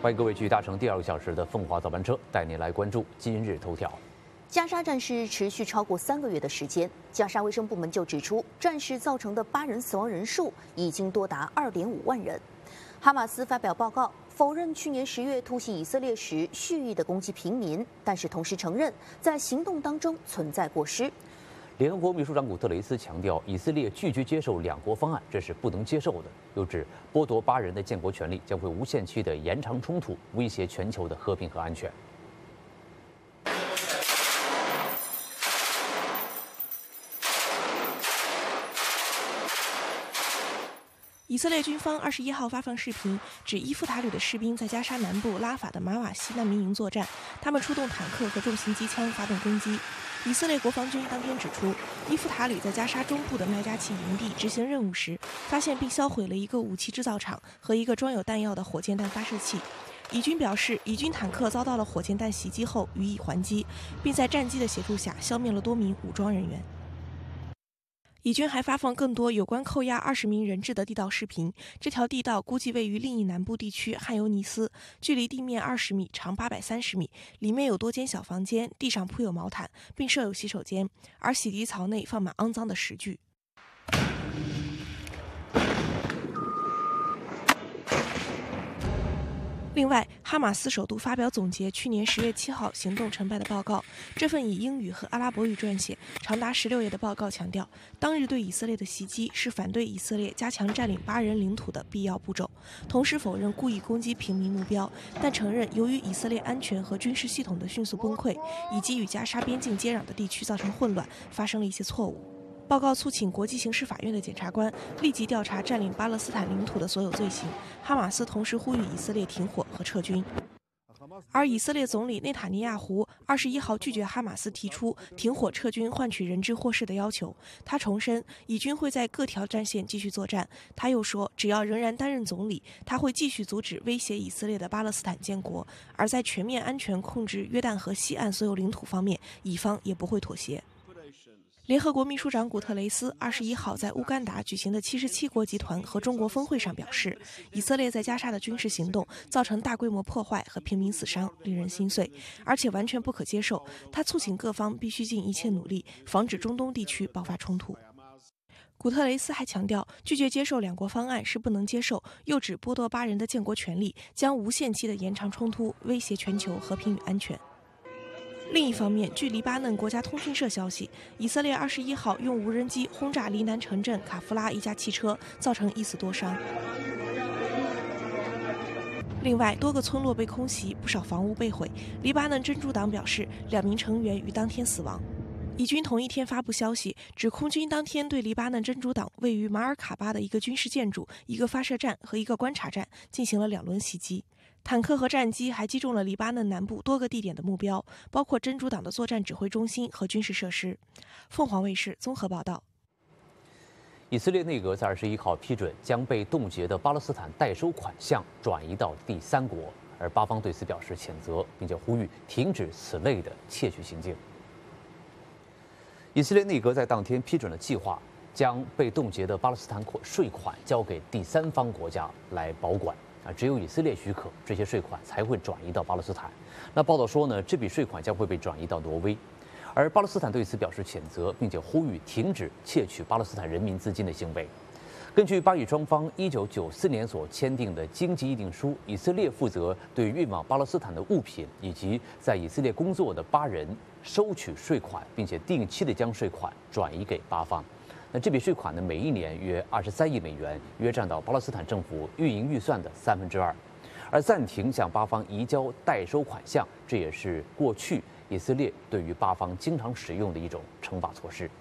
欢迎各位继续搭乘第2个小时的凤凰早班车，带您来关注今日头条。 加沙战事持续超过3个月的时间，加沙卫生部门就指出，战事造成的8人死亡人数已经多达2.5万人。哈马斯发表报告，否认去年10月突袭以色列时蓄意的攻击平民，但是同时承认在行动当中存在过失。 联合国秘书长古特雷斯强调，以色列拒绝接受2国方案，这是不能接受的。又指剥夺8人的建国权利将会无限期的延长冲突，威胁全球的和平和安全。 以色列军方21号发放视频，指伊夫塔旅的士兵在加沙南部拉法的马瓦西难民营作战，他们出动坦克和重型机枪发动攻击。以色列国防军当天指出，伊夫塔旅在加沙中部的麦加齐营地执行任务时，发现并销毁了一个武器制造厂和一个装有弹药的火箭弹发射器。以军表示，以军坦克遭到了火箭弹袭击后予以还击，并在战机的协助下消灭了多名武装人员。以军还发放更多有关扣押20名人质的地道视频。这条地道估计位于另一南部地区汉尤尼斯，距离地面20米，长830米，里面有多间小房间，地上铺有毛毯，并设有洗手间，而洗涤槽内放满肮脏的食具。另外，哈马斯首度发表总结去年10月7号行动成败的报告。这份以英语和阿拉伯语撰写、长达16页的报告强调，当日对以色列的袭击是反对以色列加强占领8人领土的必要步骤，同时否认故意攻击平民目标，但承认由于以色列安全和军事系统的迅速崩溃，以及与加沙边境接壤的地区造成混乱，发生了一些错误。报告促请国际刑事法院的检察官立即调查占领巴勒斯坦领土的所有罪行。哈马斯同时呼吁以色列停火和撤军。而以色列总理内塔尼亚胡21号拒绝哈马斯提出停火撤军换取人质获释的要求。他重申，以军会在各条战线继续作战。他又说，只要仍然担任总理，他会继续阻止威胁以色列的巴勒斯坦建国。而在全面安全控制约旦河西岸所有领土方面，以方也不会妥协。联合国秘书长古特雷斯21号在乌干达举行的77国集团和中国峰会上表示，以色列在加沙的军事行动造成大规模破坏和平民死伤，令人心碎，而且完全不可接受。他促请各方必须尽一切努力，防止中东地区爆发冲突。古特雷斯还强调，拒绝接受2国方案是不能接受，又指剥夺8人的建国权利将无限期的延长冲突，威胁全球和平与安全。另一方面，据黎巴嫩国家通讯社消息，以色列21号用无人机轰炸黎南城镇卡夫拉一架汽车，造成1死多伤。另外，多个村落被空袭，不少房屋被毁。黎巴嫩真主党表示，2名成员于当天死亡。以军同一天发布消息，指空军当天对黎巴嫩真主党位于马尔卡巴的一个军事建筑、一个发射站和一个观察站进行了2轮袭击。坦克和战机还击中了黎巴嫩南部多个地点的目标，包括真主党的作战指挥中心和军事设施。凤凰卫视综合报道。 以色列内阁在21号批准将被冻结的巴勒斯坦代收款项转移到第3国，而巴方对此表示谴责，并且呼吁停止此类的窃取行径。以色列内阁在当天批准了计划，将被冻结的巴勒斯坦税款交给第3方国家来保管。只有以色列许可，这些税款才会转移到巴勒斯坦。那报道说呢，这笔税款将会被转移到挪威，而巴勒斯坦对此表示谴责，并且呼吁停止窃取巴勒斯坦人民资金的行为。根据巴以双方1994年所签订的经济议定书，以色列负责对运往巴勒斯坦的物品以及在以色列工作的8人收取税款，并且定期的将税款转移给巴方。那这笔税款呢，每一年约23亿美元，约占到巴勒斯坦政府运营预算的2/3。而暂停向巴方移交代收款项，这也是过去以色列对于巴方经常使用的一种惩罚措施。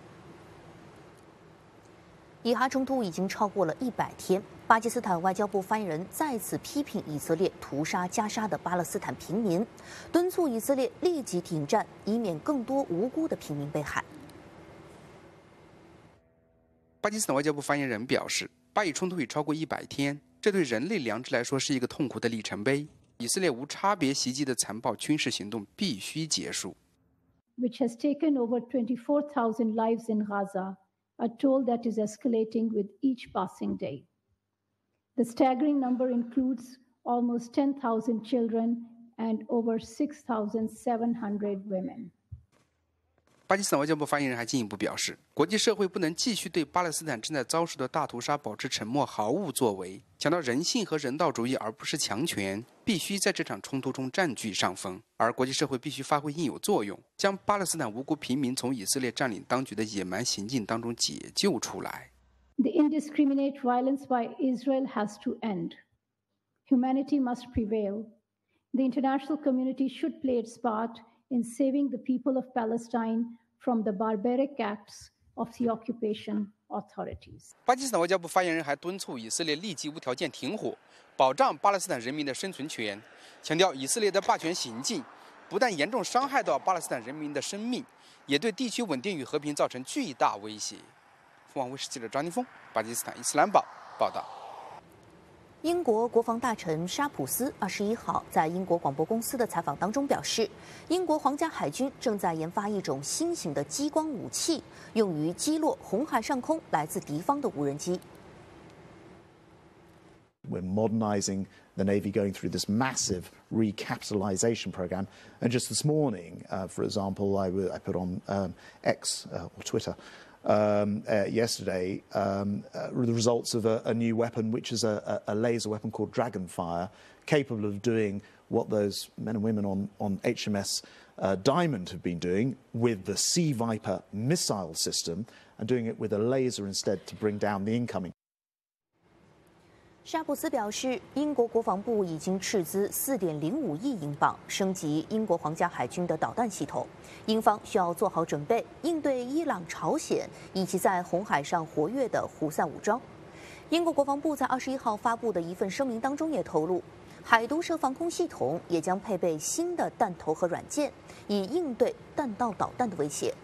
以哈冲突已经超过了100天，巴基斯坦外交部发言人再次批评以色列屠杀加沙的巴勒斯坦平民，敦促以色列立即停战，以免更多无辜的平民被害。 巴基斯坦外交部发言人表示，巴以冲突已超过100天，这对人类良知来说是一个痛苦的里程碑。以色列无差别袭击的残暴军事行动必须结束。 Which has taken over 24,000 lives in Gaza, a toll that is escalating with each passing day. The staggering number includes almost 10,000 children, and over 6,700 women. 巴基斯坦外交部发言人还进一步表示，国际社会不能继续对巴勒斯坦正在遭受的大屠杀保持沉默，毫无作为，强调人性和人道主义而不是强权，必须在这场冲突中占据上风。而国际社会必须发挥应有作用，将巴勒斯坦无辜平民从以色列占领当局的野蛮行径当中解救出来。 The indiscriminate violence by Israel has to end. Humanity must prevail. The international community should play its part in saving the people of Palestine from the barbaric acts of the occupation authorities. 巴基斯坦外交部发言人还敦促以色列立即无条件停火，保障巴勒斯坦人民的生存权，强调以色列的霸权行径不但严重伤害到巴勒斯坦人民的生命，也对地区稳定与和平造成巨大威胁。凤凰卫视记者张宁峰，巴基斯坦伊斯兰堡报道。 英国国防大臣沙普斯21号在英国广播公司的采访当中表示，英国皇家海军正在研发一种新型的激光武器，用于击落红海上空来自敌方的无人机。 We're modernizing the Navy, going through this massive recapitalization program. And just this morning, for example, I put on X or Twitter yesterday the results of a new weapon, which is a laser weapon called Dragonfire, capable of doing what those men and women on HMS Diamond have been doing with the Sea Viper missile system, and doing it with a laser instead to bring down the incoming. 沙普斯表示，英国国防部已经斥资4.05亿英镑升级英国皇家海军的导弹系统，英方需要做好准备，应对伊朗、朝鲜以及在红海上活跃的胡塞武装。英国国防部在21号发布的一份声明当中也透露，海毒蛇防空系统也将配备新的弹头和软件，以应对弹道导弹的威胁。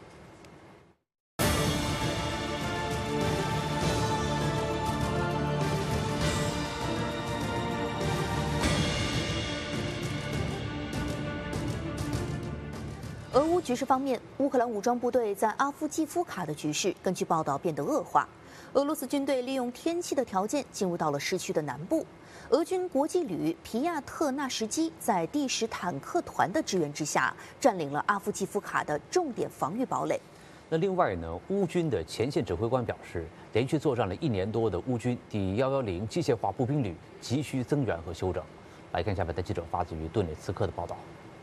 俄乌局势方面，乌克兰武装部队在阿夫季夫卡的局势，根据报道变得恶化。俄罗斯军队利用天气的条件进入到了市区的南部。俄军国际旅皮亚特纳什基在第10坦克团的支援之下，占领了阿夫季夫卡的重点防御堡垒。 那另外呢，乌军的前线指挥官表示，连续作战了1年多的乌军第110机械化步兵旅急需增援和休整。来看下面的记者发自于顿涅茨克的报道。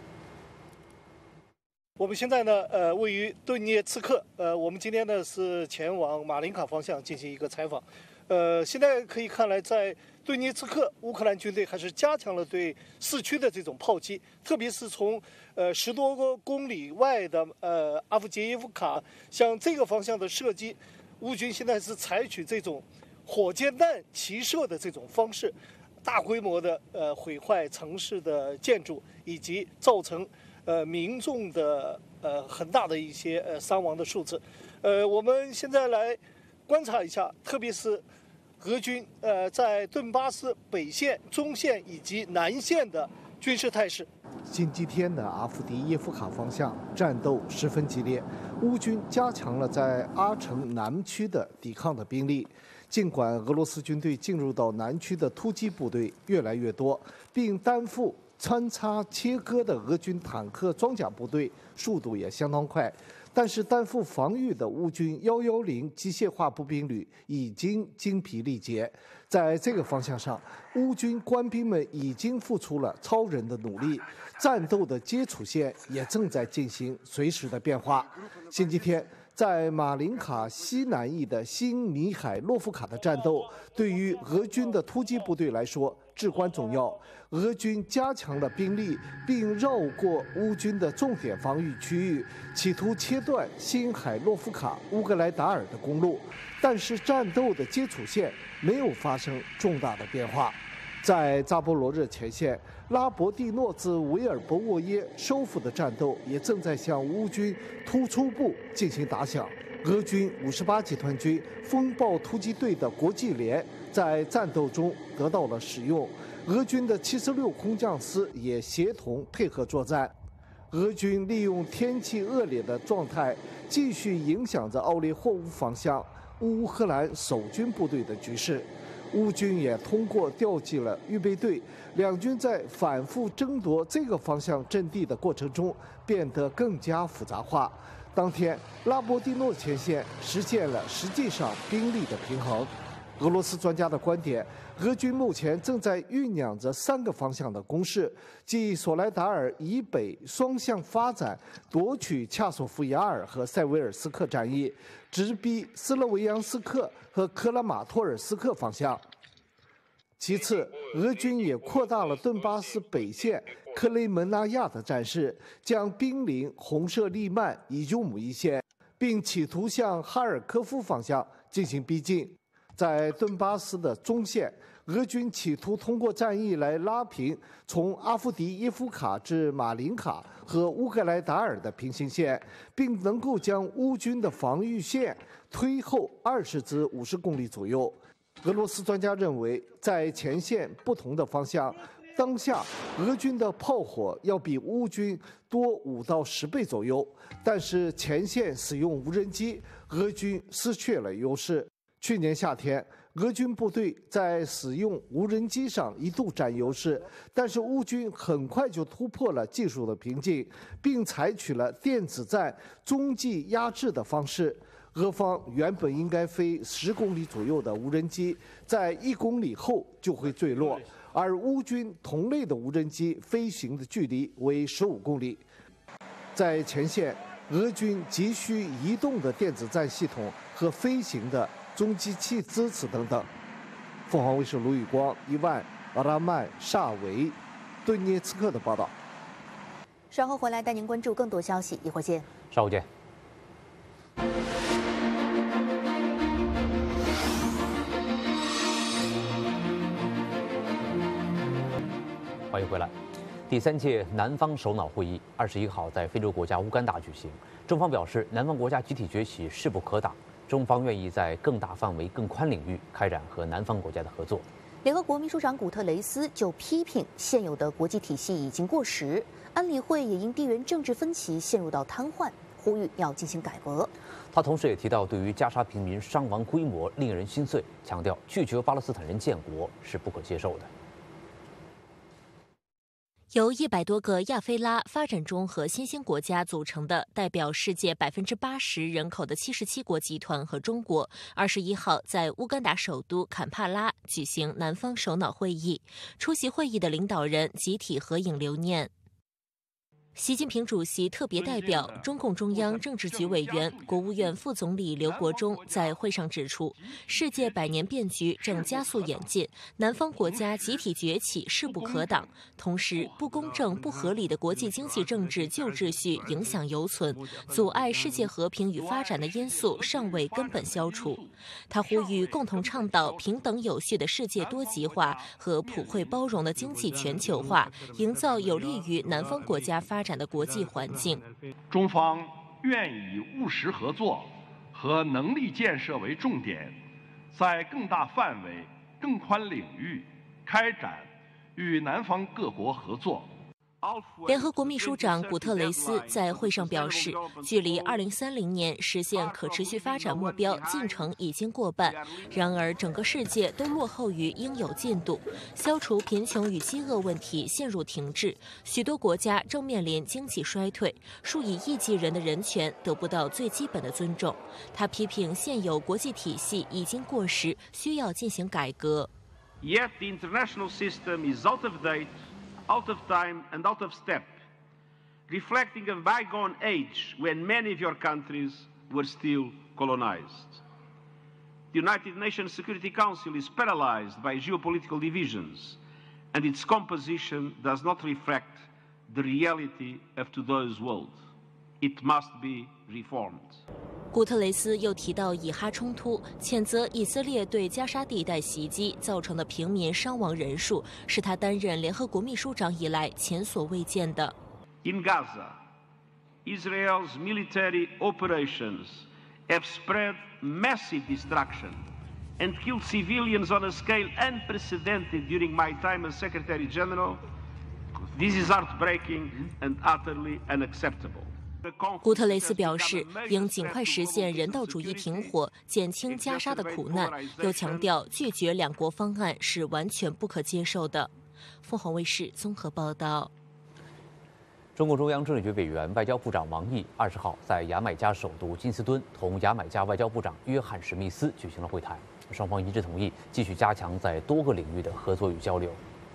我们现在呢，位于顿涅茨克，我们今天呢是前往马林卡方向进行一个采访。现在可以看来，在顿涅茨克，乌克兰军队还是加强了对市区的这种炮击，特别是从10多个公里外的阿夫杰耶夫卡向这个方向的射击，乌军现在是采取这种火箭弹齐射的这种方式，大规模的毁坏城市的建筑，以及造成民众的很大的一些伤亡的数字。我们现在来观察一下，特别是俄军在顿巴斯北线、中线以及南线的军事态势。 星期天的阿夫迪耶夫卡方向战斗十分激烈，乌军加强了在阿城南区的抵抗的兵力。尽管俄罗斯军队进入到南区的突击部队越来越多，并担负穿插切割的俄军坦克装甲部队速度也相当快，但是担负防御的乌军110机械化步兵旅已经精疲力竭。在这个方向上，乌军官兵们已经付出了超人的努力，战斗的接触线也正在进行随时的变化。星期天，在马林卡西南翼的新米海洛夫卡的战斗，对于俄军的突击部队来说至关重要。俄军加强了兵力，并绕过乌军的重点防御区域，企图切断新海洛夫卡乌格莱达尔的公路，但是战斗的接触线没有发生重大的变化。在扎波罗热前线，拉伯蒂诺自维尔博沃耶收复的战斗也正在向乌军突出部进行打响。俄军58集团军风暴突击队的国际连在战斗中得到了使用，俄军的76空降师也协同配合作战。俄军利用天气恶劣的状态，继续影响着奥列霍乌方向乌克兰守军部队的局势。 乌军也通过调集了预备队，两军在反复争夺这个方向阵地的过程中变得更加复杂化。当天，拉博蒂诺前线实现了实际上兵力的平衡。俄罗斯专家的观点，俄军目前正在酝酿着3个方向的攻势，即索莱达尔以北双向发展，夺取恰索夫亚尔和塞维尔斯克战役，直逼斯洛维扬斯克和克拉马托尔斯克方向。其次，俄军也扩大了顿巴斯北线克雷门纳亚的战事，将兵临红舍利曼、伊久姆一线，并企图向哈尔科夫方向进行逼近。在顿巴斯的中线，俄军企图通过战役来拉平从阿夫迪耶夫卡至马林卡和乌格莱达尔的平行线，并能够将乌军的防御线推后20至50公里左右。俄罗斯专家认为，在前线不同的方向，当下俄军的炮火要比乌军多5到10倍左右，但是前线使用无人机，俄军失去了优势。去年夏天，俄军部队在使用无人机上一度占优势，但是乌军很快就突破了技术的瓶颈，并采取了电子战中继压制的方式。俄方原本应该飞10公里左右的无人机，在1公里后就会坠落，而乌军同类的无人机飞行的距离为15公里。在前线，俄军急需移动的电子战系统和飞行的中继器支持等等。凤凰卫视卢宇光、伊万、阿拉曼、萨维、顿涅茨克的报道。 稍后回来带您关注更多消息，一会儿见。 稍后见。欢迎回来。第3届南方首脑会议21号在非洲国家乌干达举行。中方表示，南方国家集体崛起势不可挡。中方愿意在更大范围、更宽领域开展和南方国家的合作。 联合国秘书长古特雷斯就批评现有的国际体系已经过时，安理会也因地缘政治分歧陷入到瘫痪，呼吁要进行改革。 他同时也提到，对于加沙平民伤亡规模令人心碎，强调拒绝巴勒斯坦人建国是不可接受的。 由100多个亚非拉、发展中和新兴国家组成的代表世界80%人口的77国集团和中国，21号在乌干达首都坎帕拉举行南方首脑会议。出席会议的领导人集体合影留念。习近平主席特别代表、中共中央政治局委员、国务院副总理刘国中在会上指出，世界百年变局正加速演进，南方国家集体崛起势不可挡。同时，不公正、不合理的国际经济政治旧秩序影响犹存，阻碍世界和平与发展的因素尚未根本消除。他呼吁共同倡导平等有序的世界多极化和普惠包容的经济全球化，营造有利于南方国家发展的国际环境。 中方愿以务实合作和能力建设为重点，在更大范围、更宽领域开展与南方各国合作。 联合国秘书长古特雷斯在会上表示，距离2030年实现可持续发展目标进程已经过半，然而整个世界都落后于应有进度，消除贫穷与饥饿问题陷入停滞，许多国家正面临经济衰退，数以亿计人的人权得不到最基本的尊重。他批评现有国际体系已经过时，需要进行改革。 Yet the international system is out of date, out of time and out of step, reflecting a bygone age when many of your countries were still colonized. The United Nations Security Council is paralyzed by geopolitical divisions, and its composition does not reflect the reality of today's world. It must be reformed. 古特雷斯又提到以哈冲突，谴责以色列对加沙地带袭击造成的平民伤亡人数是他担任联合国秘书长以来前所未见的。 In Gaza, Israel's military operations have spread massive destruction and killed civilians on a scale unprecedented during my time as Secretary General. This is heartbreaking and utterly unacceptable. 古特雷斯表示，应尽快实现人道主义停火，减轻加沙的苦难，又强调拒绝两国方案是完全不可接受的。凤凰卫视综合报道。 中共中央政治局委员、外交部长王毅20号在牙买加首都金斯敦同牙买加外交部长约翰·史密斯举行了会谈，双方一致同意继续加强在多个领域的合作与交流。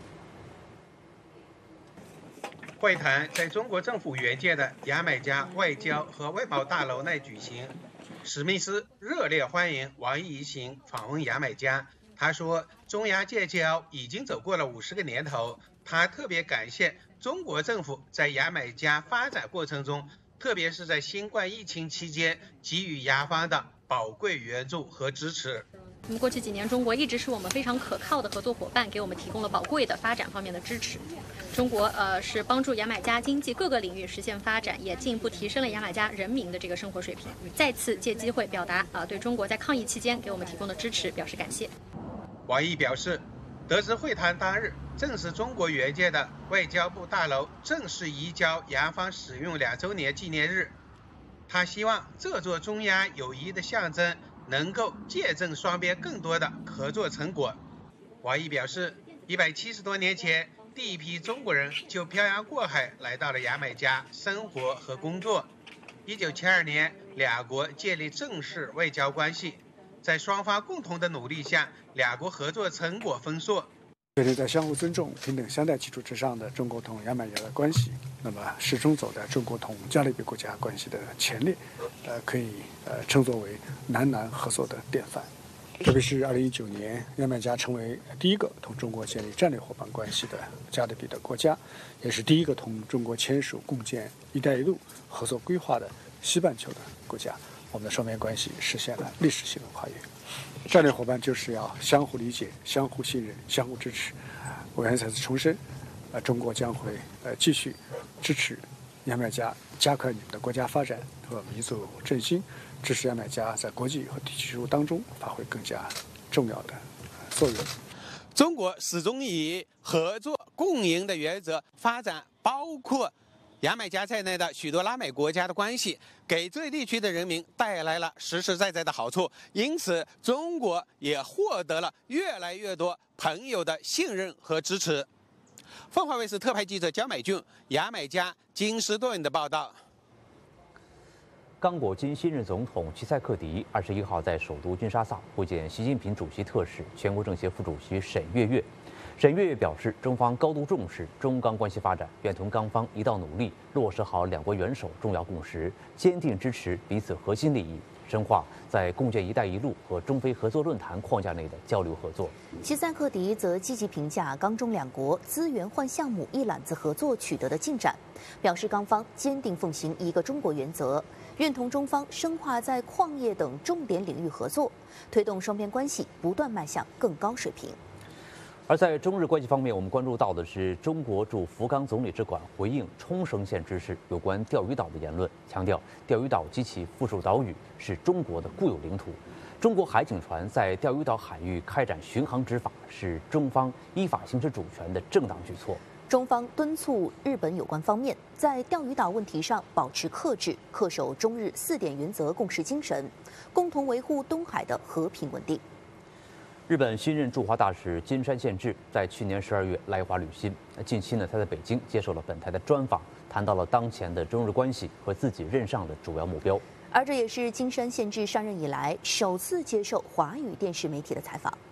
会谈在中国政府原建的牙买加外交和外贸大楼内举行。史密斯热烈欢迎王毅一行访问牙买加。他说，中牙建交已经走过了50个年头。他特别感谢中国政府在牙买加发展过程中，特别是在新冠疫情期间给予牙方的宝贵援助和支持。 过去几年，中国一直是我们非常可靠的合作伙伴，给我们提供了宝贵的发展方面的支持。中国是帮助牙买加经济各个领域实现发展，也进一步提升了牙买加人民的这个生活水平。再次借机会表达对中国在抗疫期间给我们提供的支持表示感谢。 王毅表示，得知会谈当日正是中国原建的外交部大楼正式移交牙方使用2周年纪念日，他希望这座中牙友谊的象征能够见证双边更多的合作成果。王毅表示，170多年前，第一批中国人就漂洋过海来到了牙买加生活和工作。1972年，两国建立正式外交关系，在双方共同的努力下，两国合作成果丰硕。 确立在相互尊重、平等相待基础之上的中国同牙买加的关系，那么始终走在中国同加勒比国家关系的前列，可以称作为南合作的典范。特别是2019年，牙买加成为第一个同中国建立战略伙伴关系的加勒比的国家，也是第一个同中国签署共建“一带一路”合作规划的西半球的国家。我们的双边关系实现了历史性的跨越。战略伙伴就是要相互理解、相互信任、相互支持。我愿再次重申，中国将会继续支持牙买加，加快你们的国家发展和民族振兴，支持牙买加在国际和地区事务当中发挥更加重要的作用。 中国始终以合作共赢的原则发展，包括牙买加在内的许多拉美国家的关系，给这一地区的人民带来了实实在在的好处，因此中国也获得了越来越多朋友的信任和支持。凤凰卫视特派记者焦美俊，牙买加金斯顿的报道。 刚果金新任总统齐塞克迪21号在首都金沙萨会见习近平主席特使、全国政协副主席沈月月。沈月月表示，中方高度重视中刚关系发展，愿同刚方一道努力，落实好两国元首重要共识，坚定支持彼此核心利益，深化在共建“一带一路”和中非合作论坛框架内的交流合作。 齐塞克迪则积极评价刚中两国资源换项目一揽子合作取得的进展，表示刚方坚定奉行一个中国原则，愿同中方深化在矿业等重点领域合作，推动双边关系不断迈向更高水平。 而在中日关系方面，我们关注到的是中国驻福冈总领事馆回应冲绳县知事有关钓鱼岛的言论，强调钓鱼岛及其附属岛屿是中国的固有领土，中国海警船在钓鱼岛海域开展巡航执法是中方依法行使主权的正当举措。 中方敦促日本有关方面在钓鱼岛问题上保持克制，恪守中日4点原则共识精神，共同维护东海的和平稳定。 日本新任驻华大使金山宪治在去年12月来华履新，近期他在北京接受了本台的专访，谈到了当前的中日关系和自己任上的主要目标。 而这也是金山宪治上任以来首次接受华语电视媒体的采访。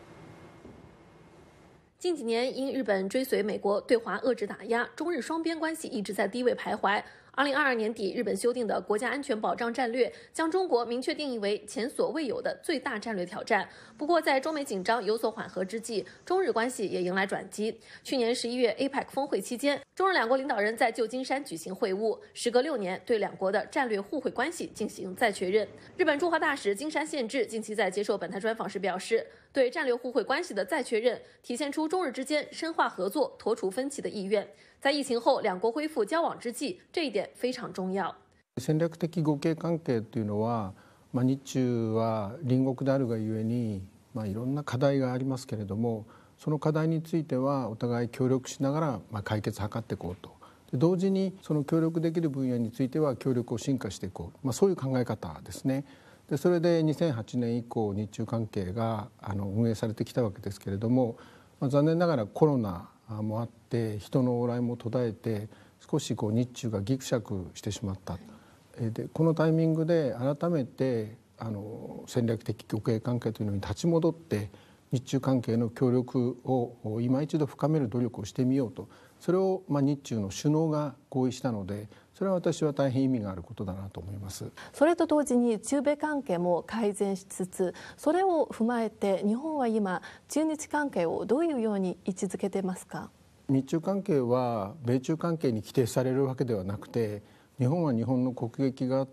近几年，因日本追随美国对华遏制打压，中日双边关系一直在低位徘徊。2022年底，日本修订的国家安全保障战略将中国明确定义为前所未有的最大战略挑战。不过，在中美紧张有所缓和之际，中日关系也迎来转机。去年11月 APEC 峰会期间，中日两国领导人在旧金山举行会晤，时隔6年，对两国的战略互惠关系进行再确认。日本驻华大使金山宪治近期在接受本台专访时表示，对战略互惠关系的再确认，体现出中日之间深化合作、妥除分歧的意愿。在疫情后两国恢復交往之際，這一點非常重要。 戦略的互恵関係というのは、日中は隣国であるがゆえに、いろんな課題がありますけれども、その課題についてはお互い協力しながら解決を図っていこうとで同時にその協力できる分野については協力を深化していこう、そういう考え方ですね。でそれで2008年以降日中関係が運営されてきたわけですけれども、残念ながらコロナもあって人の往来も途絶えて少し日中がギクシャクしてしまった。でこのタイミングで改めて戦略的互恵関係というのに立ち戻って日中関係の協力を今一度深める努力をしてみようと、それを日中の首脳が合意したので、それは私は大変意味があることだなと思います。 それと同時に中米関係も改善しつつ、それを踏まえて日本は今中日関係をどういうように位置づけてますか？ 日中関係は米中関係に規定されるわけではなくて、日本は日本の国益があって、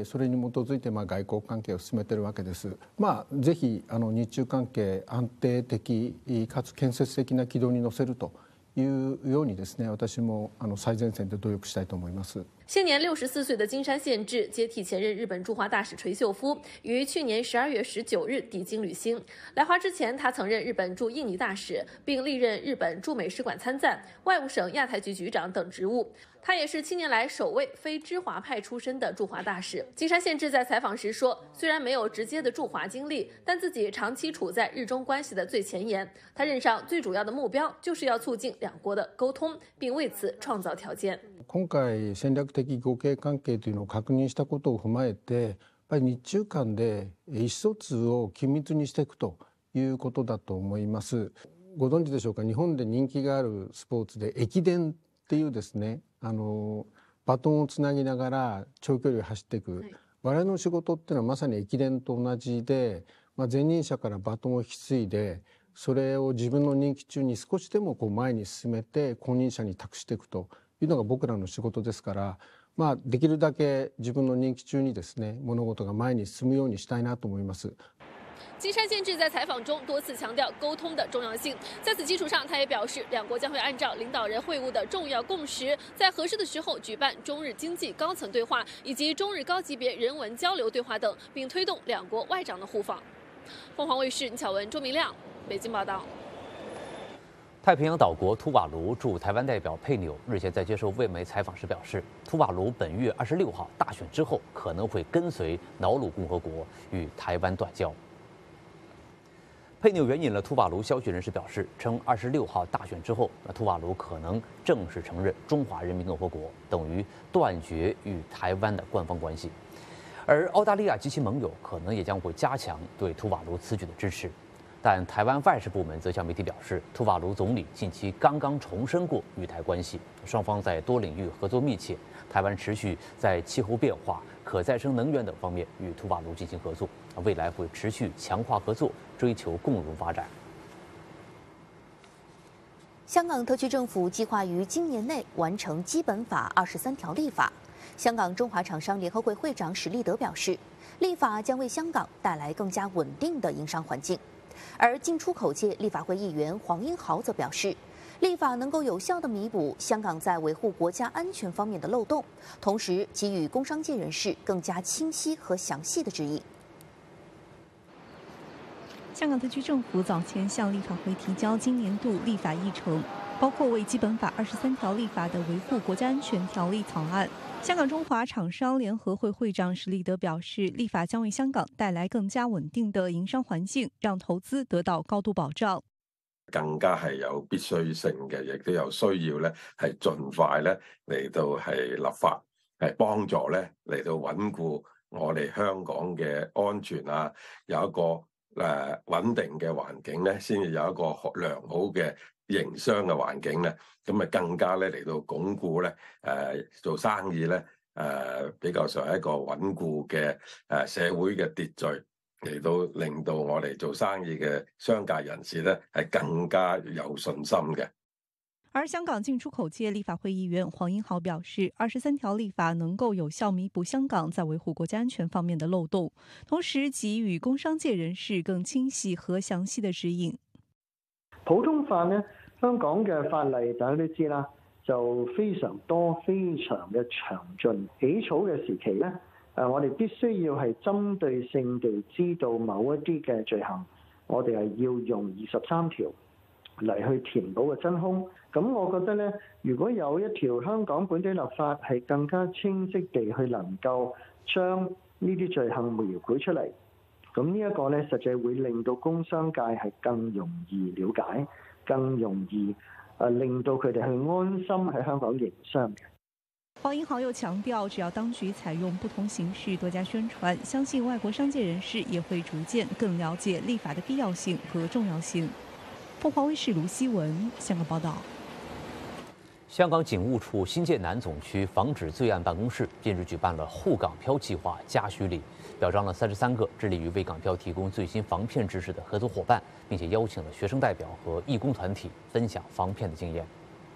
それに基づいて外交関係を進めているわけです。ぜひ日中関係安定的かつ建設的な軌道に乗せるというようにですね、私も最前線で努力したいと思います。 现年64岁的金山宪治接替前任日本驻华大使垂秀夫，于去年12月19日抵京履新。来华之前，他曾任日本驻印尼大使，并历任日本驻美使馆参赞、外务省亚太局局长等职务。他也是7年来首位非知华派出身的驻华大使。金山宪治在采访时说，虽然没有直接的驻华经历，但自己长期处在日中关系的最前沿。他任上最主要的目标就是要促进两国的沟通，并为此创造条件。 今回戦略的互恵関係というのを確認したことを踏まえて、やっぱり日中間で意思疎通を緊密にしていくということだと思います。ご存知でしょうか、日本で人気があるスポーツで駅伝っていうですね、バトンをつなぎながら長距離を走っていく、我々の仕事っていうのはまさに駅伝と同じで、前任者からバトンを引き継いで、それを自分の任期中に少しでも前に進めて後任者に託していくというのが僕らの仕事ですから、できるだけ自分の任期中にですね、物事が前に進むようにしたいなと思います。 金山宪治在采访中多次强调沟通的重要性，在此基础上，他也表示，两国将会按照领导人会晤的重要共识，在合适的时候举办中日经济高层对话以及中日高级别人文交流对话等，并推动两国外长的互访。凤凰卫视倪巧文、周明亮北京报道。 太平洋岛国图瓦卢驻台湾代表佩纽日前在接受卫媒采访时表示，图瓦卢本月26号大选之后可能会跟随瑙鲁共和国与台湾断交。佩纽援引了图瓦卢消息人士表示，称26号大选之后，图瓦卢可能正式承认中华人民共和国，等于断绝与台湾的官方关系。而澳大利亚及其盟友可能也将会加强对图瓦卢此举的支持。但台湾外事部门则向媒体表示，图瓦卢总理近期刚刚重申过与台关系，双方在多领域合作密切。台湾持续在气候变化、可再生能源等方面与图瓦卢进行合作，未来会持续强化合作，追求共荣发展。 香港特区政府计划于今年内完成《基本法》23条立法。香港中华厂商联合会会长史立德表示，立法将为香港带来更加稳定的营商环境。而进出口界立法会议员黄英豪则表示，立法能够有效地弥补香港在维护国家安全方面的漏洞，同时给予工商界人士更加清晰和详细的指引。 香港特区政府早前向立法会提交今年度立法议程，包括为《基本法》23条立法的维护国家安全条例草案。香港中华厂商联合会会长史立德表示，立法将为香港帶來更加穩定的營商環境，讓投資得到高度保障。 更加係有必須性嘅，亦都有需要咧，係盡快咧嚟到係立法，係幫助咧嚟到穩固我哋香港嘅安全啊，有一個穩定嘅環境咧，先至有一個良好嘅營商嘅環境咧，咁咪更加咧嚟到鞏固咧做生意咧比較上一個穩固嘅社會嘅秩序，嚟到令到我哋做生意嘅商界人士咧係更加有信心嘅。 而香港进出口界立法会议员黄英豪表示，23条立法能够有效弥补香港在维護國家安全方面的漏洞，同時給予工商界人士更清晰和詳細的指引。 普通法呢，香港嘅法例大家都知啦，就非常多、非常嘅詳盡。起草嘅時期呢，我哋必須要係針對性地知道某一啲嘅罪行，我哋係要用23條嚟去填補個真空。咁我覺得咧，如果有一條香港本地立法係更加清晰地去能夠將呢啲罪行描繪出嚟，咁呢一個咧實際會令到工商界係更容易了解，更容易令到佢哋去安心喺香港營商嘅。 黄英豪又强调，只要当局采用不同形式多加宣传，相信外国商界人士也会逐渐更了解立法的必要性和重要性。凤凰卫视卢希文香港报道。 香港警务处新界南总区防止罪案办公室近日举办了护港漂计划嘉许礼，表彰了33个致力于为港漂提供最新防骗知识的合作伙伴，并且邀请了学生代表和义工团体分享防骗的经验。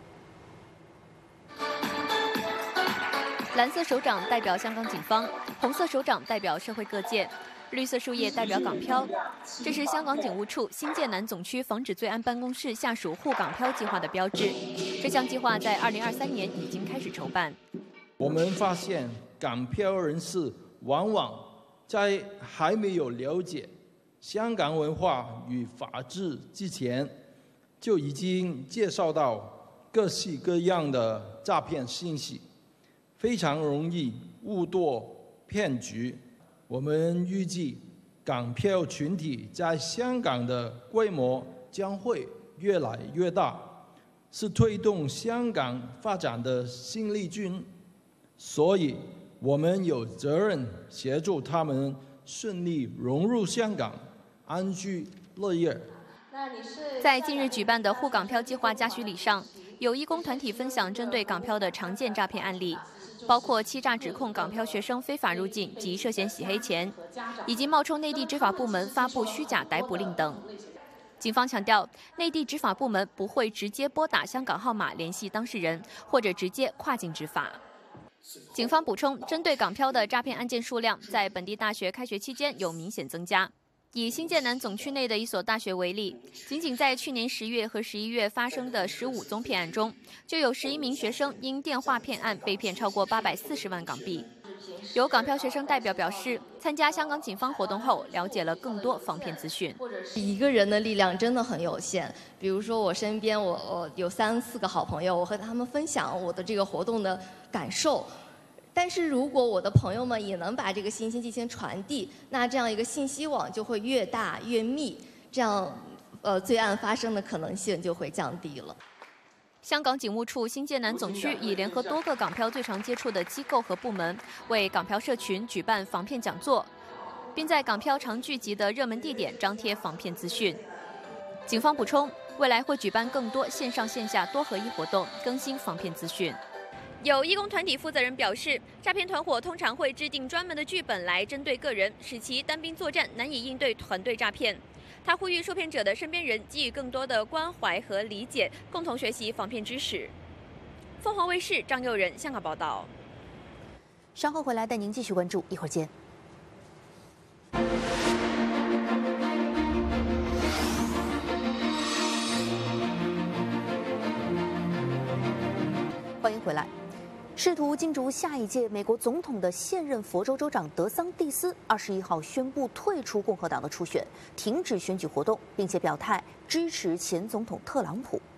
蓝色手掌代表香港警方，红色手掌代表社会各界，绿色树叶代表港漂。这是香港警务处新界南总区防止罪案办公室下属护港漂计划的标志。这项计划在2023年已经开始筹办。 我们发现，港漂人士往往在还没有了解香港文化与法治之前，就已经介绍到各式各样的诈骗信息。非常容易误堕骗局。我们预计港漂群体在香港的规模将会越来越大，是推动香港发展的新力军。所以，我们有责任协助他们顺利融入香港，安居乐业。 在近日举办的护港漂计划嘉许礼上，有义工团体分享针对港漂的常见诈骗案例。包括欺诈指控港漂学生非法入境及涉嫌洗黑钱，以及冒充内地执法部门发布虚假逮捕令等。警方强调，内地执法部门不会直接拨打香港号码联系当事人，或者直接跨境执法。警方补充，针对港漂的诈骗案件数量在本地大学开学期间有明显增加。以新界南总区内的一所大学为例，仅在去年10月和11月发生的15宗骗案中，就有11名学生因电话骗案被骗超过840万港币。有港漂学生代表表示，参加香港警方活动后，了解了更多防骗资讯。 一个人的力量真的很有限，比如说我身边我有3、4个好朋友，我和他们分享我的这个活动的感受。但是如果我的朋友们也能把这个信息进行传递，那这样一个信息网就会越大越密，这样罪案发生的可能性就会降低了。 香港警务处新界南总区已联合多个港漂最常接触的机构和部门，为港漂社群举办防骗讲座，并在港漂常聚集的热门地点张贴防骗资讯。警方补充，未来会举办更多线上线下多合一活动，更新防骗资讯。有义工团体负责人表示，诈骗团伙通常会制定专门的剧本来针对个人，使其单兵作战，难以应对团队诈骗。他呼吁受骗者的身边人给予更多的关怀和理解，共同学习防骗知识。凤凰卫视张佑仁香港报道。 稍后回来带您继续关注，一会儿见。欢迎回来。试图竞逐下一届美国总统的现任佛州州长德桑蒂斯21号宣布退出共和党的初选，停止选举活动，并且表态支持前总统特朗普。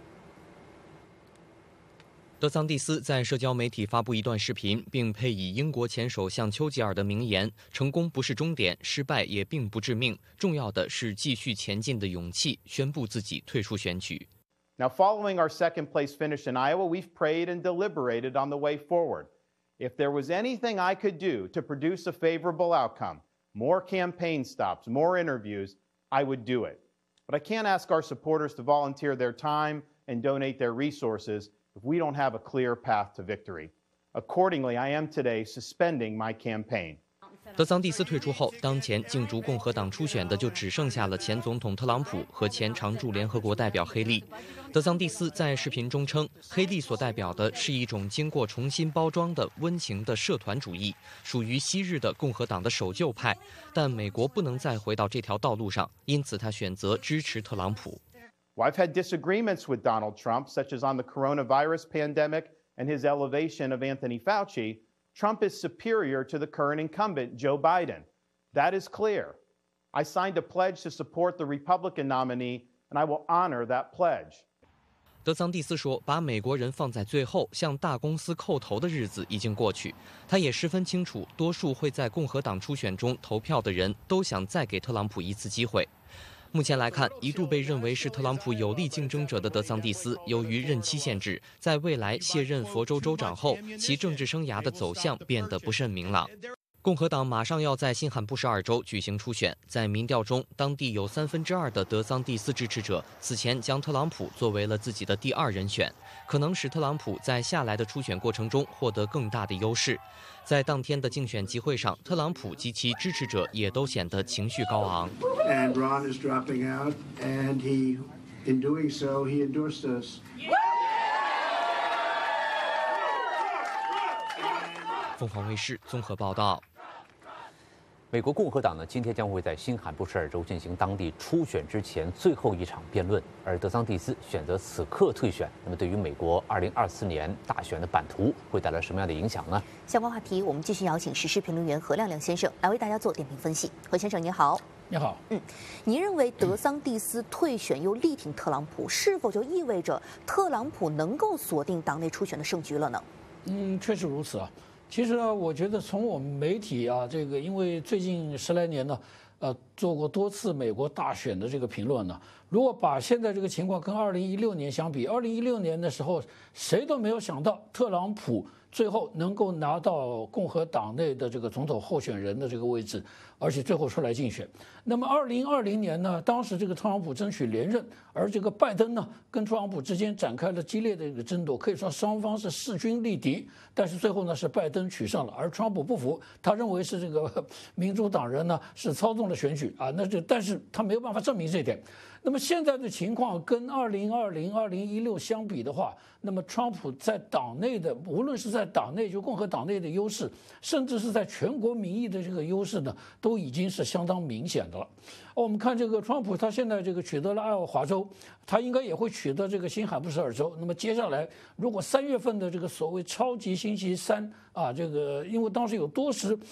德桑蒂斯在社交媒体发布一段视频，并配以英国前首相丘吉尔的名言：“成功不是终点，失败也并不致命，重要的是继续前进的勇气。”宣布自己退出选举。 Now, following our second place finish in Iowa, we've prayed and deliberated on the way forward. If there was anything I could do to produce a favorable outcome, more campaign stops, more interviews, I would do it. But I can't ask our supporters to volunteer their time and donate their resources if we don't have a clear path to victory. Accordingly, I am today suspending my campaign. 德桑蒂斯退出后，当前竞逐共和党初选的就只剩下了前总统特朗普和前常驻联合国代表黑利。德桑蒂斯在视频中称，黑利所代表的是一种经过重新包装的温情的社团主义，属于昔日的共和党的守旧派，但美国不能再回到这条道路上，因此他选择支持特朗普。 Well, I've had disagreements with Donald Trump, such as on the coronavirus pandemic and his elevation of Anthony Fauci. Trump is superior to the current incumbent, Joe Biden. That is clear. I signed a pledge to support the Republican nominee and I will honor that pledge. 德桑蒂斯说，把美国人放在最后，向大公司叩头的日子已经过去。他也十分清楚，多数会在共和党初选中投票的人都想再给特朗普一次机会。目前来看，一度被认为是特朗普有力竞争者的德桑蒂斯，由于任期限制，在未来卸任佛州州长后，其政治生涯的走向变得不甚明朗。共和党马上要在新罕布什尔州举行初选，在民调中，当地有2/3的德桑蒂斯支持者此前将特朗普作为了自己的第2人选，可能使特朗普在下来的初选过程中获得更大的优势。在当天的竞选集会上，特朗普及其支持者也都显得情绪高昂。 And Ron is dropping out, and in doing so, he endorsed us. 凤凰卫视综合报道。 美国共和党呢，今天将会在新罕布什尔州进行当地初选之前最后一场辩论，而德桑蒂斯选择此刻退选，那么对于美国2024年大选的版图会带来什么样的影响呢？ 相关话题，我们继续邀请时事评论员何亮亮先生来为大家做点评分析。何先生，您好。 你好。 您认为德桑蒂斯退选又力挺特朗普，是否就意味着特朗普能够锁定党内初选的胜局了呢？ 确实如此啊。其实呢，我觉得从我们媒体啊，因为最近10来年呢，做过多次美国大选的这个评论呢，如果把现在这个情况跟2016年相比，2016年的时候，谁都没有想到特朗普最后能够拿到共和党内的这个总统候选人的这个位置，而且最后出来竞选。那么2020年呢，当时这个特朗普争取连任，而这个拜登呢跟特朗普之间展开了激烈的一个争夺，可以说双方是势均力敌。但是最后呢是拜登取胜了，而特朗普不服，他认为是这个民主党人呢是操纵了选举啊，但是他没有办法证明这一点。那么现在的情况跟2020、2016相比的话，那么特朗普在党内的，无论是在党内就共和党内的优势，甚至是在全国民意的这个优势呢，都已经是相当明显的了。我们看这个特朗普，他现在这个取得了爱奥华州，他应该也会取得这个新罕布什尔州。那么接下来，如果3月份的这个所谓超级星期三啊，因为当时有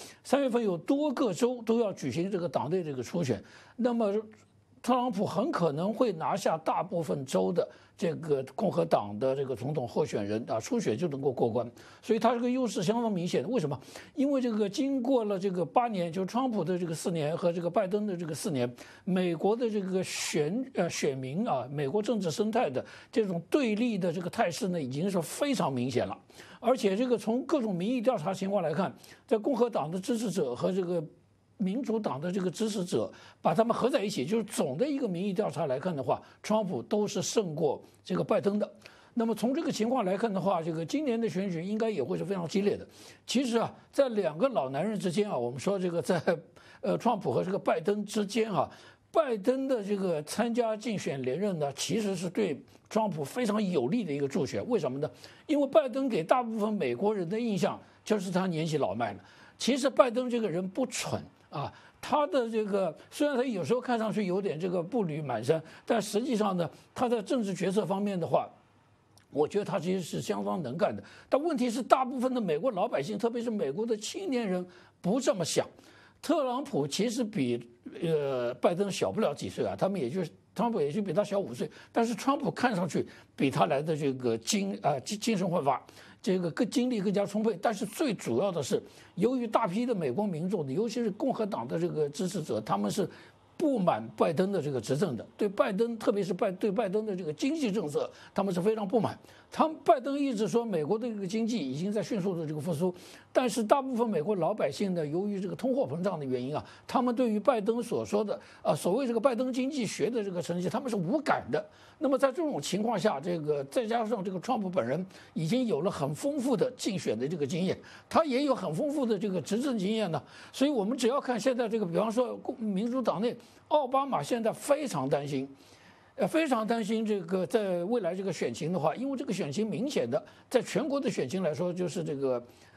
3月份有多个州都要举行这个党内这个初选，那么特朗普很可能会拿下大部分州的这个共和党的这个总统候选人啊，初选就能够过关，所以他这个优势相当明显的。为什么？因为这个经过了这个8年，就是特朗普的这个4年和这个拜登的这个4年，美国的这个选民啊，美国政治生态的这种对立的这个态势呢，已经是非常明显了。而且这个从各种民意调查情况来看，在共和党的支持者和这个民主党的这个支持者，把他们合在一起，就是总的一个民意调查来看的话，特朗普都是胜过这个拜登的。那么从这个情况来看的话，这个今年的选举应该也会是非常激烈的。其实啊，在2个老男人之间啊，我们说这个在特朗普和这个拜登之间啊，拜登的这个参加竞选连任呢，其实是对特朗普非常有利的一个助选。为什么呢？因为拜登给大部分美国人的印象就是他年纪老迈了。其实拜登这个人不蠢啊，他的这个虽然他有时候看上去有点这个步履蹒跚，但实际上呢，他在政治决策方面的话，我觉得他其实是相当能干的。但问题是，大部分的美国老百姓，特别是美国的青年人，不这么想。特朗普其实比拜登小不了几岁啊，特朗普也就比他小5岁，但是特朗普看上去比他来的这个精神焕发，这个精力更加充沛。但是最主要的是，由于大批的美国民众，尤其是共和党的这个支持者，他们是不满拜登的这个执政的，对拜登，特别是对拜登的这个经济政策，他们是非常不满。拜登一直说美国的这个经济已经在迅速的这个复苏，但是大部分美国老百姓呢，由于这个通货膨胀的原因啊，他们对于拜登所说的所谓这个拜登经济学的这个成绩，他们是无感的。那么在这种情况下，再加上这个特朗普本人已经有了很丰富的竞选的这个经验，他也有很丰富的这个执政经验呢，所以我们只要看现在这个，比方说民主党内，奥巴马现在非常担心这个在未来这个选情的话，因为这个选情明显的，在全国的选情来说，就是这个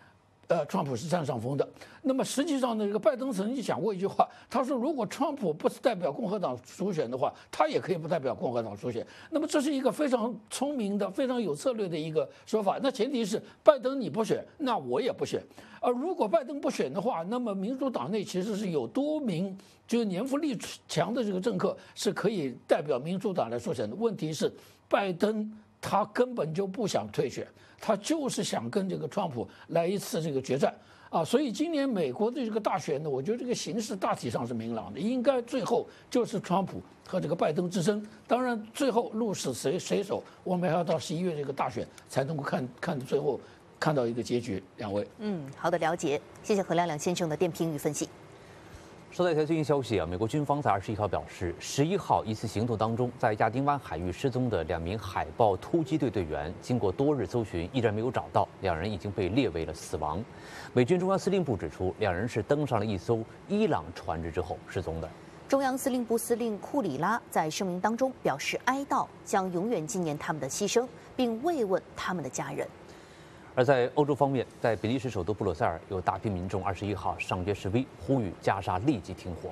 川普是占上风的。那么实际上呢，这个拜登曾经讲过一句话，他说如果川普不是代表共和党初选的话，他也可以不代表共和党初选。那么这是一个非常聪明的、非常有策略的一个说法。那前提是拜登你不选，那我也不选。而如果拜登不选的话，那么民主党内其实是有多名就是年富力强的这个政客是可以代表民主党来初选的。问题是拜登他根本就不想退选，他就是想跟这个川普来一次这个决战啊！所以今年美国的这个大选呢，我觉得这个形势大体上是明朗的，应该最后就是川普和这个拜登之争。当然，最后鹿死谁手，我们还要到11月这个大选才能够看最后看到一个结局。两位， 好的了解，谢谢何亮亮先生的点评与分析。 说到一条最新消息啊，美国军方在21号表示，11号一次行动当中，在亚丁湾海域失踪的2名海豹突击队队员，经过多日搜寻，依然没有找到，2人已经被列为了死亡。美军中央司令部指出，2人是登上了一艘伊朗船只之后失踪的。 中央司令部司令库里拉在声明当中表示哀悼，将永远纪念他们的牺牲，并慰问他们的家人。 而在欧洲方面，在比利时首都布鲁塞尔，有大批民众21号上街示威，呼吁加沙立即停火。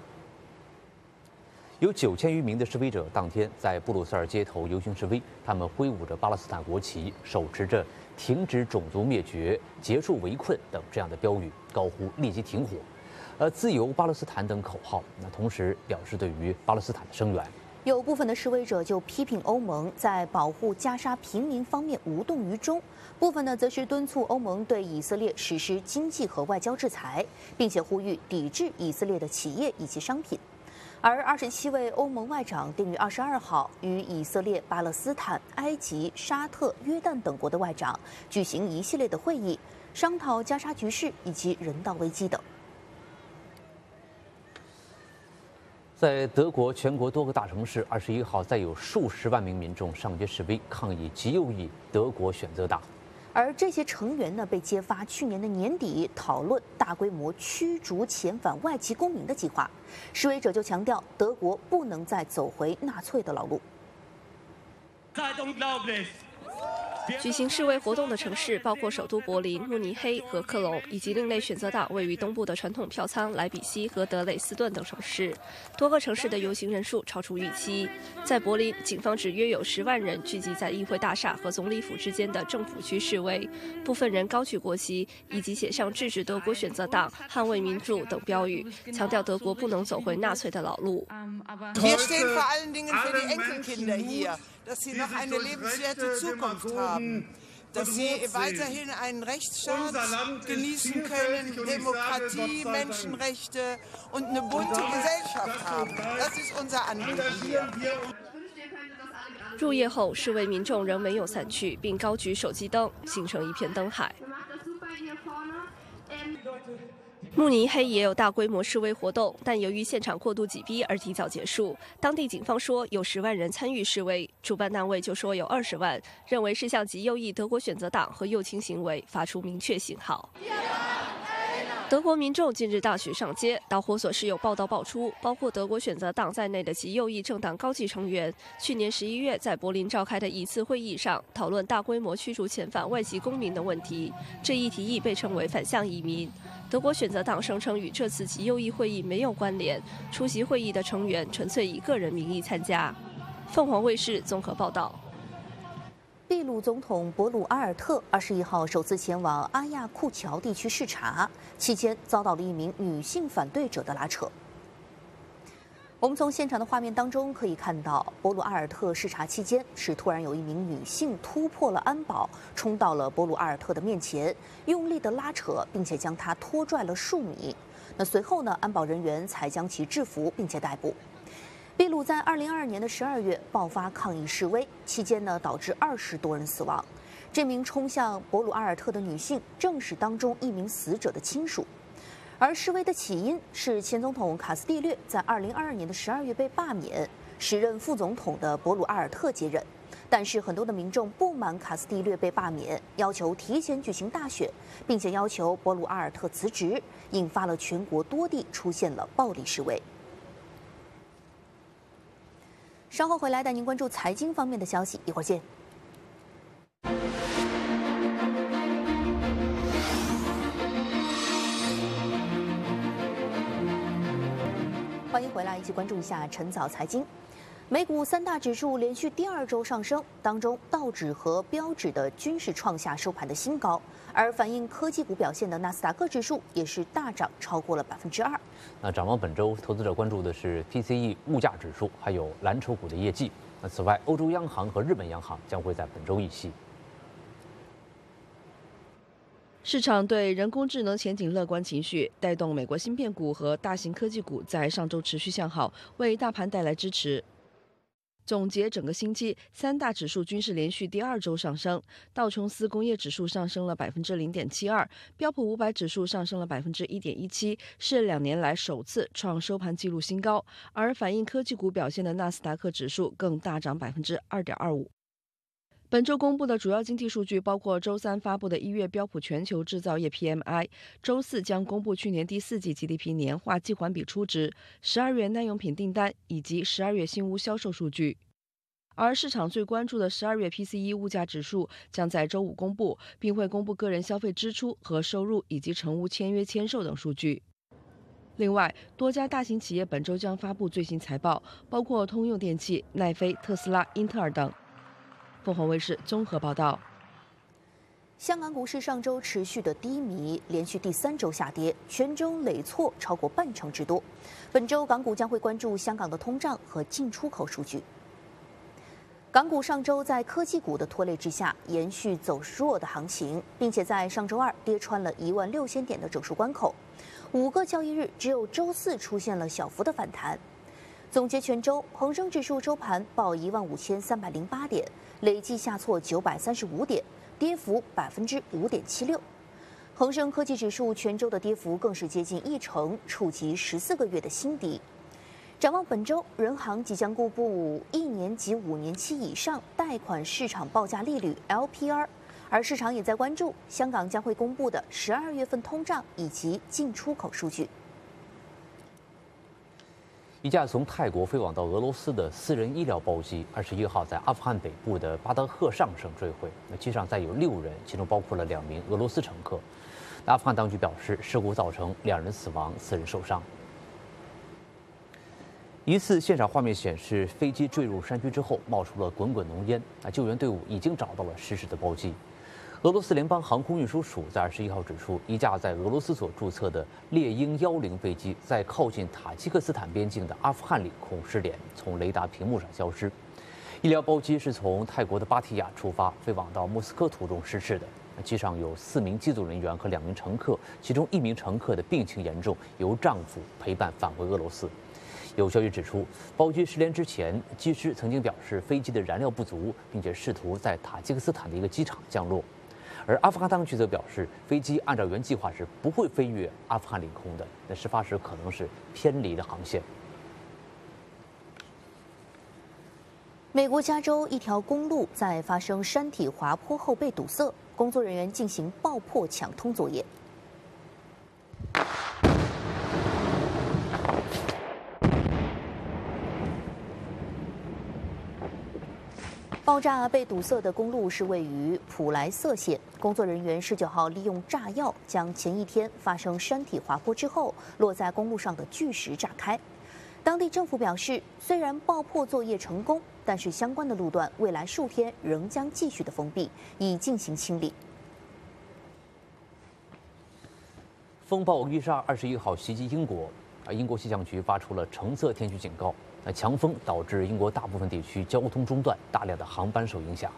有9000余名的示威者当天在布鲁塞尔街头游行示威，他们挥舞着巴勒斯坦国旗，手持着“停止种族灭绝，结束围困”等这样的标语，高呼立即停火，自由巴勒斯坦等口号。那同时表示对于巴勒斯坦的声援。 有部分的示威者就批评欧盟在保护加沙平民方面无动于衷，部分呢则是敦促欧盟对以色列实施经济和外交制裁，并且呼吁抵制以色列的企业以及商品。而27位欧盟外长定于22号与以色列、巴勒斯坦、埃及、沙特、约旦等国的外长举行一系列的会议，商讨加沙局势以及人道危机等。 在德国全国多个大城市，21号再有数十万名民众上街示威，抗议极右翼德国选择党。 而这些成员呢，被揭发去年的年底讨论大规模驱逐遣返外籍公民的计划。示威者就强调，德国不能再走回纳粹的老路。 举行示威活动的城市包括首都柏林、慕尼黑和科隆，以及另类选择党位于东部的传统票仓莱比锡和德累斯顿等城市。多个城市的游行人数超出预期。在柏林，警方指约有10万人聚集在议会大厦和总理府之间的政府区示威，部分人高举国旗，以及写上“制止德国选择党、捍卫民主”等标语，强调德国不能走回纳粹的老路。 Wir stehen vor allen Dingen für die Enkelkinder hier, dass sie noch eine lebenswerte Zukunft haben, dass sie weiterhin einen Rechtsstaat genießen können, Demokratie, Menschenrechte und eine bunte Gesellschaft haben. Das ist unser Anliegen hier. 入夜后，示威民众仍没有散去，并高举手机灯，形成一片灯海。慕尼黑也有大规模示威活动，但由于现场过度挤逼而提早结束。当地警方说有10万人参与示威，主办单位就说有20万，认为是向极右翼德国选择党和右倾行为发出明确信号。德国民众近日大举上街，导火索是有报道爆出，包括德国选择党在内的极右翼政党高级成员，去年11月在柏林召开的一次会议上讨论大规模驱逐遣返外籍公民的问题。这一提议被称为反向移民。德国选择党声称与这次极右翼会议没有关联，出席会议的成员纯粹以个人名义参加。凤凰卫视综合报道。 秘鲁总统博鲁阿尔特21号首次前往阿亚库乔地区视察，期间遭到了一名女性反对者的拉扯。我们从现场的画面当中可以看到，博鲁阿尔特视察期间，是突然有一名女性突破了安保，冲到了博鲁阿尔特的面前，用力的拉扯，并且将他拖拽了数米。那随后呢，安保人员才将其制服并且逮捕。秘鲁在2022年的12月爆发抗议示威，期间呢导致20多人死亡。这名冲向博鲁阿尔特的女性正是当中一名死者的亲属。而示威的起因是前总统卡斯蒂略在2022年的12月被罢免，时任副总统的博鲁阿尔特接任。但是很多的民众不满卡斯蒂略被罢免，要求提前举行大选，并且要求博鲁阿尔特辞职，引发了全国多地出现了暴力示威。稍后回来带您关注财经方面的消息，一会儿见。 欢迎回来，一起关注一下晨早财经。美股三大指数连续第2周上升，当中道指和标指的均是创下收盘的新高，而反映科技股表现的纳斯达克指数也是大涨超过了2%。 那展望本周，投资者关注的是 PCE 物价指数，还有蓝筹股的业绩。那此外，欧洲央行和日本央行将会在本周议息。 市场对人工智能前景乐观情绪，带动美国芯片股和大型科技股在上周持续向好，为大盘带来支持。总结整个星期，三大指数均是连续第2周上升。道琼斯工业指数上升了0.72%，标普500指数上升了1.17%，是2年来首次创收盘纪录新高。而反映科技股表现的纳斯达克指数更大涨2.25%。本周公布的主要经济数据包括周三发布的1月标普全球制造业 PMI， 周四将公布去年第4季 GDP 年化季环比初值，12月耐用品订单以及12月新屋销售数据。而市场最关注的12月 PCE 物价指数将在周五公布，并会公布个人消费支出和收入以及成屋签约签售等数据。另外，多家大型企业本周将发布最新财报，包括通用电气、奈飞、特斯拉、英特尔等。凤凰卫视综合报道。 香港股市上周持续的低迷，连续第3周下跌，全周累挫超过半成之多。本周港股将会关注香港的通胀和进出口数据。港股上周在科技股的拖累之下，延续走弱的行情，并且在上周2跌穿了16000点的整数关口。5个交易日，只有周4出现了小幅的反弹。总结全周，恒生指数收盘报15308点，累计下挫935点，跌幅5.76%。恒生科技指数全周的跌幅更是接近1成，触及14个月的新低。展望本周，人行即将公布1年及5年期以上贷款市场报价利率 LPR， 而市场也在关注香港将会公布的12月份通胀以及进出口数据。 一架从泰国飞往到俄罗斯的私人医疗包机21号在阿富汗北部的巴德赫上省坠毁。那机上载有6人，其中包括了2名俄罗斯乘客。阿富汗当局表示，事故造成2人死亡，4人受伤。疑似现场画面显示，飞机坠入山区之后冒出了滚滚浓烟。救援队伍已经找到了失事的包机。俄罗斯联邦航空运输署在21号指出，一架在俄罗斯所注册的猎鹰10飞机在靠近塔吉克斯坦边境的阿富汗领空失联，从雷达屏幕上消失。医疗包机是从泰国的芭提雅出发，飞往到莫斯科途中失事的。机上有4名机组人员和2名乘客，其中1名乘客的病情严重，由丈夫陪伴返回俄罗斯。有消息指出，包机失联之前，机师曾经表示飞机的燃料不足，并且试图在塔吉克斯坦的一个机场降落。而阿富汗当局则表示，飞机按照原计划是不会飞越阿富汗领空的，那事发时可能是偏离了航线。 美国加州一条公路在发生山体滑坡后被堵塞，工作人员进行爆破抢通作业。爆炸被堵塞的公路是位于普莱瑟县，工作人员19号利用炸药将前一天发生山体滑坡之后落在公路上的巨石炸开。当地政府表示，虽然爆破作业成功，但是相关的路段未来数天仍将继续的封闭，以进行清理。 风暴伊莎21号袭击英国，英国气象局发出了橙色天气警告。强风导致英国大部分地区交通中断，大量的航班受影响。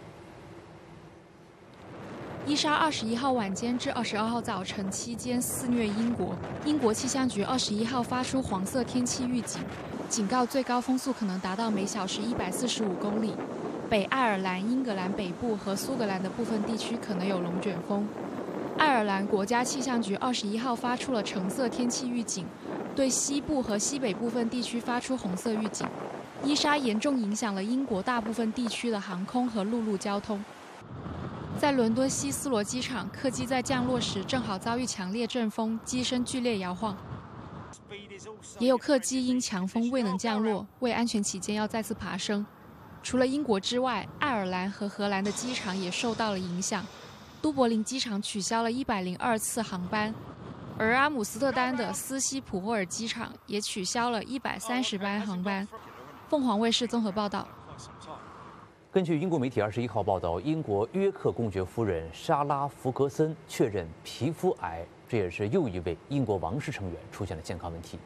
伊莎21号晚间至22号早晨期间肆虐英国，英国气象局21号发出黄色天气预警，警告最高风速可能达到每小时145公里。北爱尔兰、英格兰北部和苏格兰的部分地区可能有龙卷风。爱尔兰国家气象局21号发出了橙色天气预警，对西部和西北部分地区发出红色预警。伊莎严重影响了英国大部分地区的航空和陆路交通。在伦敦希斯罗机场，客机在降落时正好遭遇强烈阵风，机身剧烈摇晃。也有客机因强风未能降落，为安全起见要再次爬升。除了英国之外，爱尔兰和荷兰的机场也受到了影响。都柏林机场取消了102次航班， 而阿姆斯特丹的斯希普霍尔机场也取消了130班航班。凤凰卫视综合报道。 根据英国媒体21号报道，英国约克公爵夫人莎拉·福格森确认皮肤癌，这也是又一位英国王室成员出现了健康问题。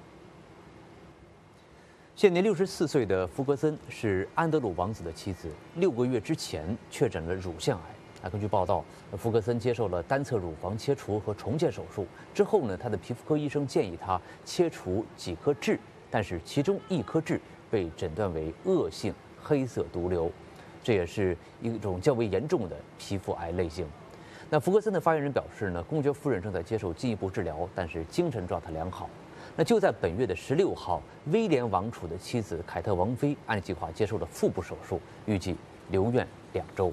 现年64岁的福格森是安德鲁王子的妻子，6个月之前确诊了乳腺癌。根据报道，福格森接受了单侧乳房切除和重建手术之后呢，他的皮肤科医生建议他切除几颗痣，但是其中1颗痣被诊断为恶性黑色毒瘤，这也是一种较为严重的皮肤癌类型。那福格森的发言人表示呢，公爵夫人正在接受进一步治疗，但是精神状态良好。那就在本月的16号，威廉王储的妻子凯特王妃按计划接受了腹部手术，预计留院2周。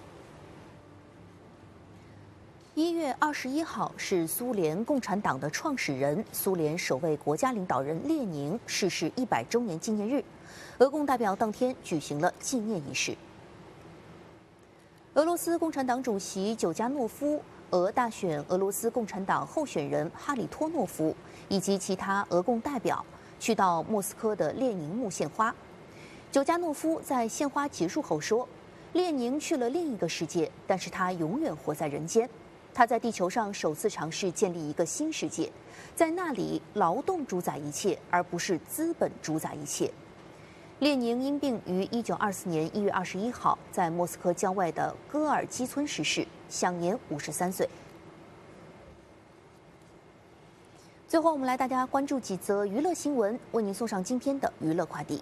1月21号是苏联共产党的创始人、苏联首位国家领导人列宁逝世100周年纪念日，俄共代表当天举行了纪念仪式。俄罗斯共产党主席久加诺夫、俄大选俄罗斯共产党候选人哈里托诺夫以及其他俄共代表去到莫斯科的列宁墓献花。久加诺夫在献花结束后说：“列宁去了另一个世界，但是他永远活在人间。他在地球上首次尝试建立一个新世界，在那里劳动主宰一切，而不是资本主宰一切。”列宁因病于1924年1月21号在莫斯科郊外的戈尔基村逝世，享年53岁。最后，我们来大家关注几则娱乐新闻，为您送上今天的娱乐快递。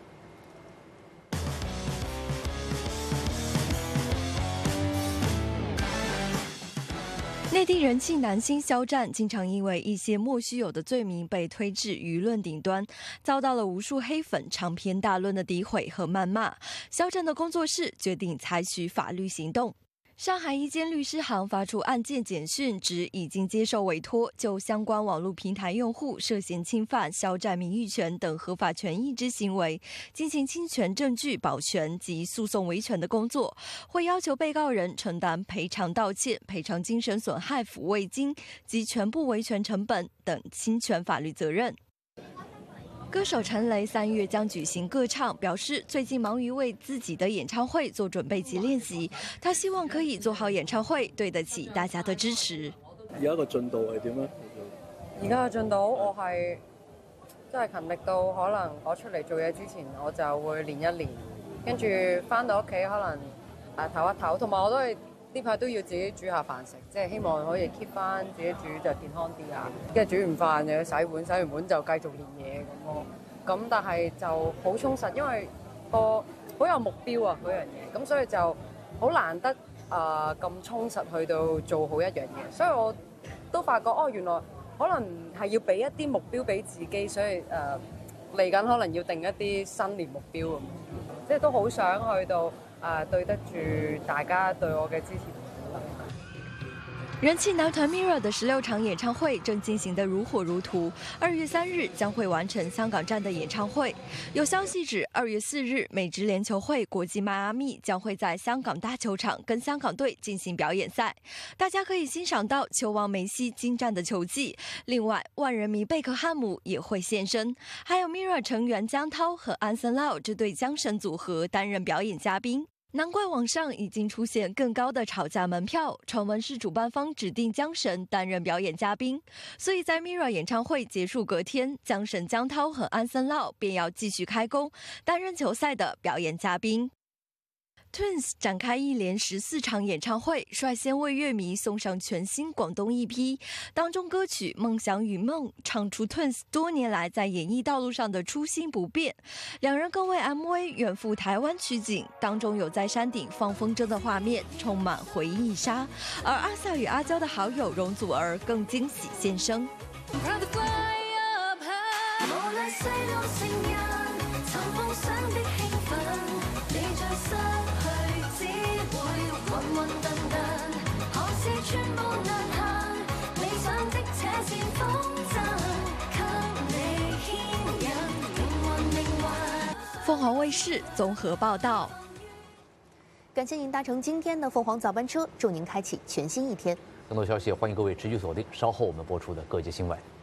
内地人气男星肖战经常因为一些莫须有的罪名被推至舆论顶端，遭到了无数黑粉长篇大论的诋毁和谩骂。肖战的工作室决定采取法律行动。上海一间律师行发出案件简讯，指已经接受委托，就相关网络平台用户涉嫌侵犯肖战名誉权等合法权益之行为，进行侵权证据保全及诉讼维权的工作，会要求被告人承担赔偿道歉、赔偿精神损害抚慰金及全部维权成本等侵权法律责任。歌手陈雷3月将举行歌唱，表示最近忙于为自己的演唱會做準備及練習，他希望可以做好演唱會，對得起大家的支持。 而家個進度係點咧？ 而家嘅進度，我係真係勤力到可能我出嚟做嘢之前，我就會練一練，跟住翻到屋企可能唞一唞，同埋我都係呢排都要自己煮下飯食，即係希望可以 keep 翻自己煮就健康啲啊。跟住煮完飯又要洗碗，洗完碗就繼續練嘢咁咯。咁但係就好充實，因為個好有目標啊嗰樣嘢，咁所以就好難得咁充實去到做好一樣嘢。所以我都發覺原來可能係要俾一啲目標俾自己，所以嚟緊可能要定一啲新年目標咁，即係都好想去到對得住大家對我嘅支持。 人气男团 Mirror 的16场演唱会正进行得如火如荼，2月3日将会完成香港站的演唱会。有消息指，2月4日美职联球会国际迈阿密将会在香港大球场跟香港队进行表演赛，大家可以欣赏到球王梅西精湛的球技。另外，万人迷贝克汉姆也会现身，还有 Mirror 成员江涛和安森拉这对江神组合担任表演嘉宾。难怪网上已经出现更高的炒价门票，传闻是主办方指定江神担任表演嘉宾，所以在 Mirror 演唱会结束隔天，江神、江涛和安森拉便要继续开工，担任球赛的表演嘉宾。Twins 展开一连14场演唱会，率先为乐迷送上全新广东 EP， 当中歌曲《梦想与梦》唱出 Twins 多年来在演艺道路上的初心不变。两人更为 MV 远赴台湾取景，当中有在山顶放风筝的画面，充满回忆杀。而阿 sa 与阿娇的好友容祖儿更惊喜现身。凤凰卫视综合报道。 感谢您搭乘今天的凤凰早班车，祝您开启全新一天。 更多消息，欢迎各位持续锁定稍后我们播出的各界新闻。